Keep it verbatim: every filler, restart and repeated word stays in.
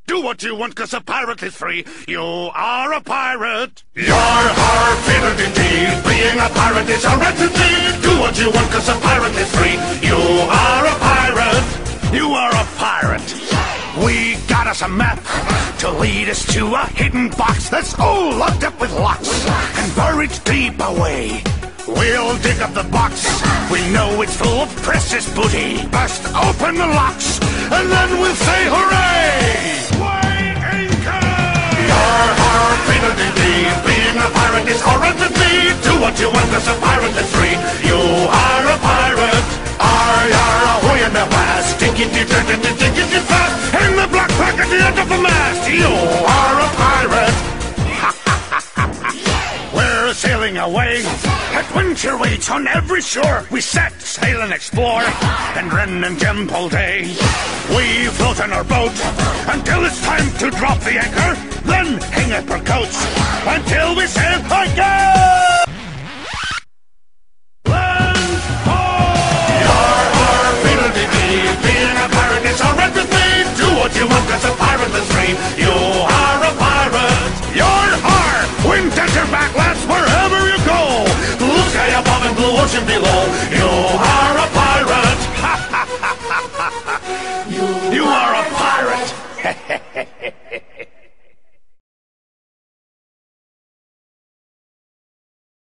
Do what you want, cause a pirate is free. You are a pirate. You're our favorite indeed. Being a pirate is our right indeed. Do what you want, cause a pirate is free. You are a pirate. You are a pirate. We got us a map to lead us to a hidden box that's all locked up with locks and buried deep away. We'll dig up the box. We know it's full of precious booty. Burst open the locks, and then we'll say hooray! Weigh anchor! You're our favorite indeed. Being a pirate is all right with me. Do what you want, cause a pirate is free. You are a pirate. Are you away in the past? Tickety tickety tickety fast. In the black pack at the end of the mast. You are a pirate. We're sailing away. Adventure waits on every shore. We set sail and explore, and Ren and Jemp all day. We float on our boat until it's time to drop the anchor. Then hang up our coats until we say again. Land ho! You're our favorite indeed. Being a pirate is all right with me. Do what you want, cause a pirate is free. You are a pirate. You're har! Wind at your back, lads, wherever you go. Blue sky above and blue ocean below.